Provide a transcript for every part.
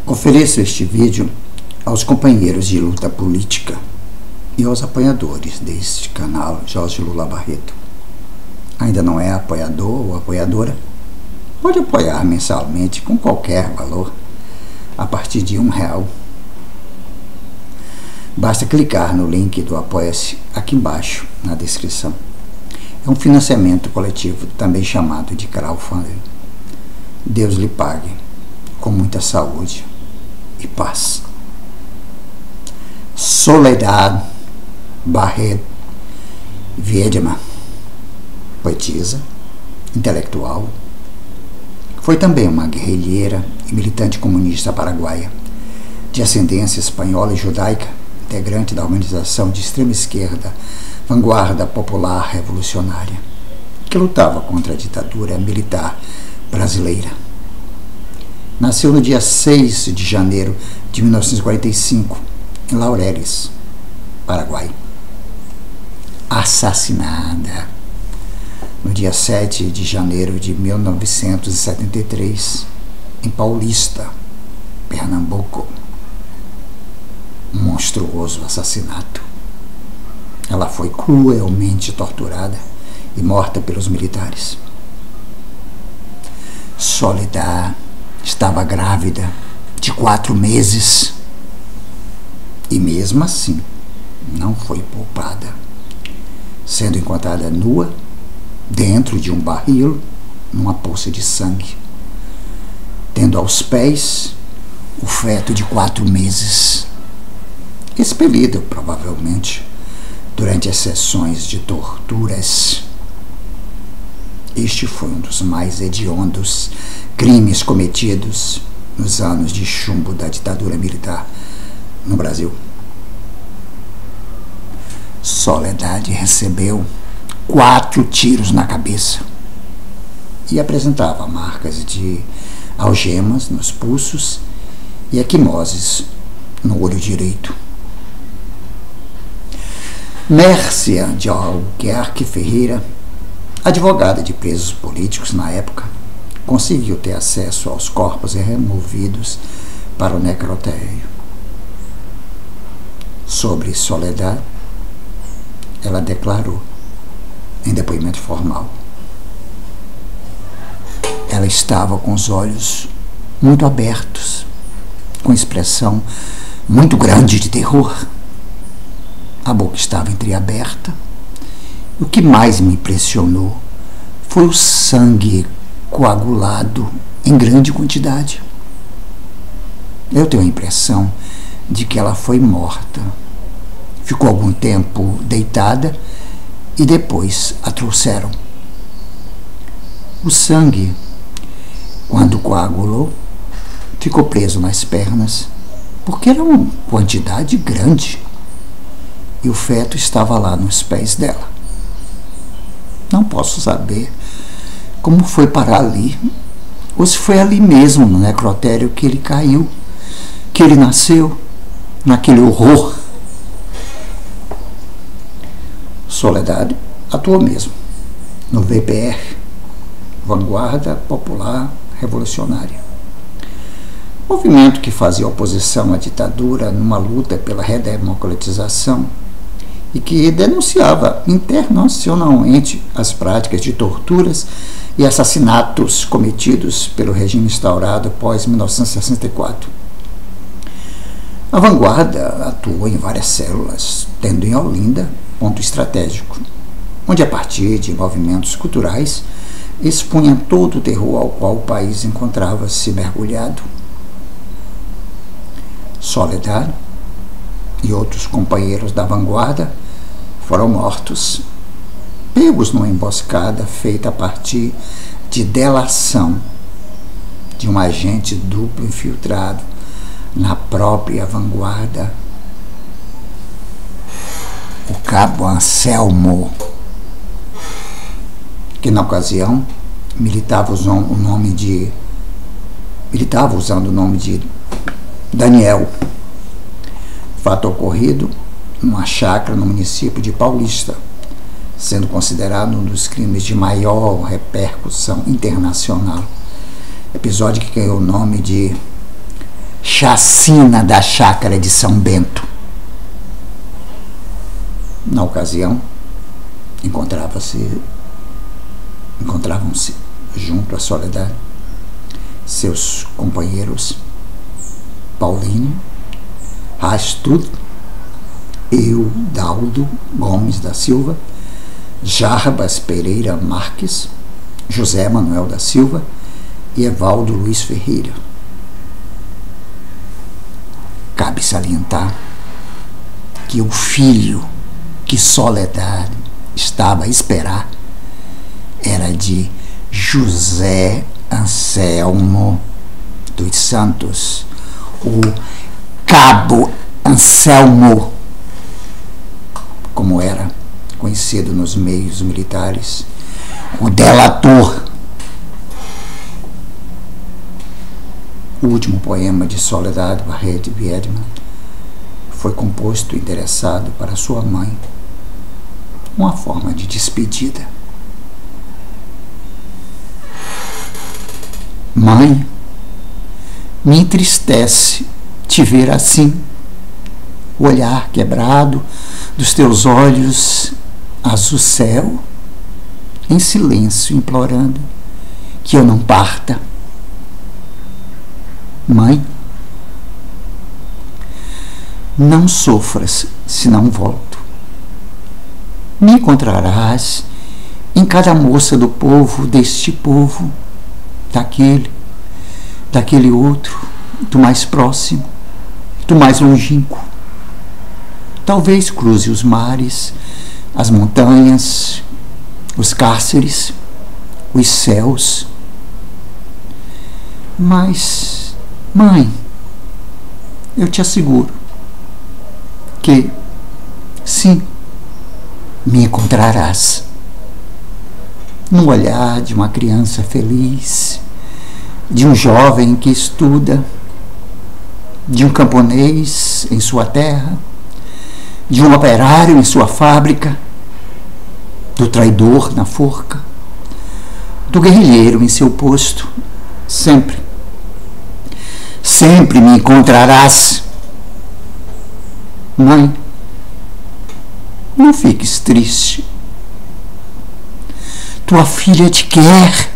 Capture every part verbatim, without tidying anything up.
Ofereço este vídeo aos companheiros de luta política e aos apoiadores deste canal Jorge Lula Barreto. Ainda não é apoiador ou apoiadora? Pode apoiar mensalmente com qualquer valor, a partir de um real. Basta clicar no link do Apoia-se aqui embaixo na descrição. É um financiamento coletivo, também chamado de crowdfunding. Deus lhe pague com muita saúde e paz. Soledad Barreto Wiedemann, poetisa, intelectual, foi também uma guerrilheira e militante comunista paraguaia, de ascendência espanhola e judaica, integrante da organização de extrema esquerda Vanguarda Popular Revolucionária, que lutava contra a ditadura militar brasileira. Nasceu no dia seis de janeiro de mil novecentos e quarenta e cinco, em Laureles, Paraguai. Assassinada no dia sete de janeiro de mil novecentos e setenta e três, em Paulista, Pernambuco. Um monstruoso assassinato. Ela foi cruelmente torturada e morta pelos militares. Soledad estava grávida de quatro meses e mesmo assim não foi poupada, sendo encontrada nua dentro de um barril numa poça de sangue, tendo aos pés o feto de quatro meses, expelido provavelmente durante as sessões de torturas. Este foi um dos mais hediondos crimes cometidos nos anos de chumbo da ditadura militar no Brasil. Soledad recebeu quatro tiros na cabeça e apresentava marcas de algemas nos pulsos e equimoses no olho direito. Mércia de Albuquerque Ferreira, advogada de presos políticos na época, conseguiu ter acesso aos corpos removidos para o necrotério. Sobre Soledad, ela declarou em depoimento formal: ela estava com os olhos muito abertos, com expressão muito grande de terror. A boca estava entreaberta. O que mais me impressionou foi o sangue coagulado em grande quantidade. Eu tenho a impressão de que ela foi morta. Ficou algum tempo deitada e depois a trouxeram. O sangue, quando coagulou, ficou preso nas pernas, porque era uma quantidade grande, e o feto estava lá nos pés dela. Não posso saber como foi parar ali, ou se foi ali mesmo no necrotério que ele caiu, que ele nasceu, naquele horror. Soledad atuou mesmo no V P R, Vanguarda Popular Revolucionária, movimento que fazia oposição à ditadura numa luta pela redemocratização e que denunciava internacionalmente as práticas de torturas e assassinatos cometidos pelo regime instaurado após mil novecentos e sessenta e quatro. A Vanguarda atuou em várias células, tendo em Olinda ponto estratégico, onde a partir de movimentos culturais expunha todo o terror ao qual o país encontrava-se mergulhado. Soledad e outros companheiros da Vanguarda foram mortos, pegos numa emboscada feita a partir de delação de um agente duplo infiltrado na própria Vanguarda, o cabo Anselmo, que na ocasião militava usando o nome de militava usando o nome de Daniel. Fato ocorrido numa chácara no município de Paulista, sendo considerado um dos crimes de maior repercussão internacional. Episódio que ganhou o nome de chacina da chácara de São Bento. Na ocasião, encontrava-se, encontravam-se junto à Soledade seus companheiros Paulinho, Rastud, Eudaldo Gomes da Silva, Jarbas Pereira Marques, José Manuel da Silva e Evaldo Luiz Ferreira. Cabe salientar que o filho que Soledade estava a esperar era de José Anselmo dos Santos, o Cabo Anselmo, como era conhecido nos meios militares, o delator. O último poema de Soledade Barrete Wiedemann foi composto e endereçado para sua mãe, uma forma de despedida. Mãe, me entristece te ver assim, o olhar quebrado dos teus olhos azul céu, em silêncio implorando que eu não parta. Mãe, não sofras se não volto. Me encontrarás em cada moça do povo, deste povo, daquele, daquele outro, do mais próximo, do mais longínquo. Talvez cruze os mares, as montanhas, os cárceres, os céus. Mas, mãe, eu te asseguro que, sim, me encontrarás no olhar de uma criança feliz, de um jovem que estuda, de um camponês em sua terra, de um operário em sua fábrica, do traidor na forca, do guerrilheiro em seu posto. Sempre, sempre me encontrarás. Mãe, não fiques triste. Tua filha te quer.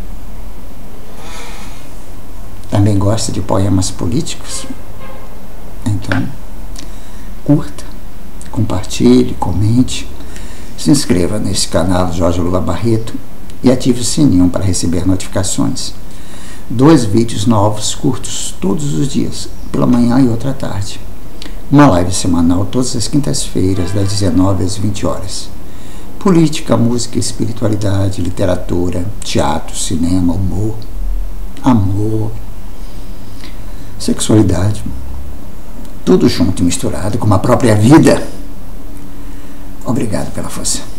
Também gosta de poemas políticos? Então, curta, compartilhe, comente, se inscreva nesse canal Jorge Lula Barreto e ative o sininho para receber notificações. Dois vídeos novos, curtos, todos os dias, pela manhã e outra tarde. Uma live semanal todas as quintas-feiras, das dezenove às vinte horas. Política, música, espiritualidade, literatura, teatro, cinema, humor, amor, sexualidade, tudo junto e misturado com a própria vida. Obrigado pela força.